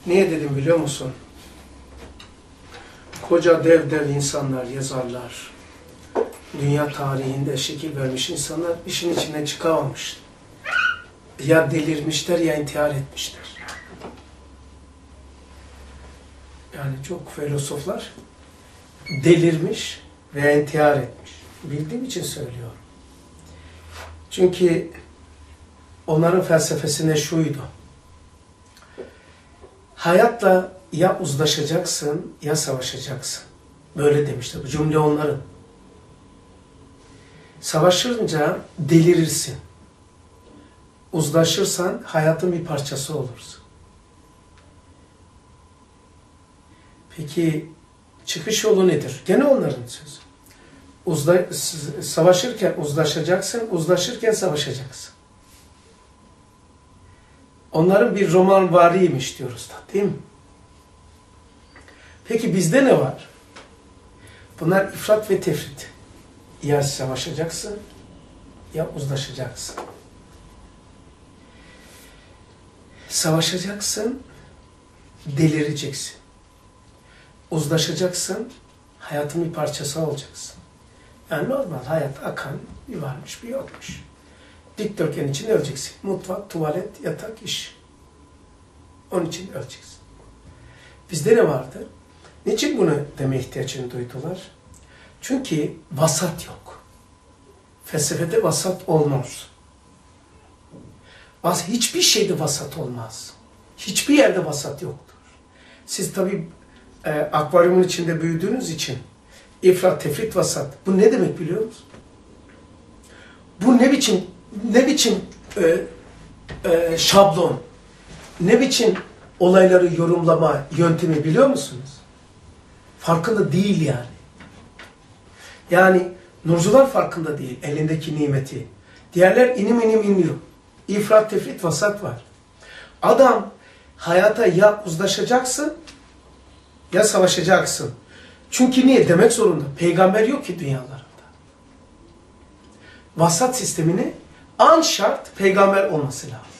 Niye dedim biliyor musun? Koca dev insanlar, yazarlar, dünya tarihinde şekil vermiş insanlar işin içine çıkamamış. Ya delirmişler ya intihar etmişler. Yani çok filozoflar delirmiş veya intihar etmiş. Bildiğim için söylüyorum. Çünkü onların felsefesine şuydu. Hayatla ya uzlaşacaksın ya savaşacaksın. Böyle demişler. Bu cümle onların. Savaşınca delirirsin. Uzlaşırsan hayatın bir parçası olursun. Peki çıkış yolu nedir? Gene onların sözü. Savaşırken uzlaşacaksın, uzlaşırken savaşacaksın. Onların bir romanvariymiş diyoruz da, değil mi? Peki bizde ne var? Bunlar ifrat ve tefrit. Ya savaşacaksın ya uzlaşacaksın. Savaşacaksın, delireceksin. Uzlaşacaksın, hayatın bir parçası olacaksın. Yani normal hayat akan, bir varmış bir yokmuş. Dikdörtgen içinde öleceksin. Mutfak, tuvalet, yatak, iş. Onun için öleceksin. Bizde ne vardı? Niçin bunu deme ihtiyacını duydular? Çünkü vasat yok. Felsefede vasat olmaz. Hiçbir şeyde vasat olmaz. Hiçbir yerde vasat yoktur. Siz tabii akvaryumun içinde büyüdüğünüz için ifrat, tefrit, vasat. Bu ne demek biliyor musun? Bu ne biçim şablon, ne biçim olayları yorumlama yöntemi biliyor musunuz? Farkında değil yani. Yani nurcular farkında değil elindeki nimeti. Diğerler inim iniyor. İfrat, tefrit, vasat var. Adam hayata ya uzlaşacaksın ya savaşacaksın. Çünkü niye? Demek zorunda. Peygamber yok ki dünyalarında. Vasat sistemini an şart peygamber olması lazım.